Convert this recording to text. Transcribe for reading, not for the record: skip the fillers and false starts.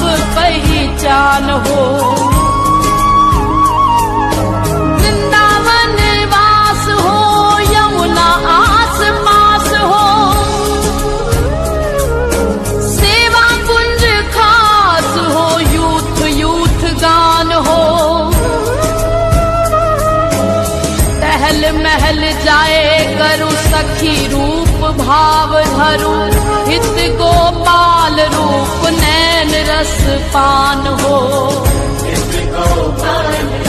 पहचान हो। वृंदावन वास हो, यमुना आस पास हो, सेवा कुंज खास हो, यूथ यूथ गान हो। टहल महल जाए करूँ सखी रूप भाव धरू, हित गोपाल रूप नैन रस पान हो। हित गोपाल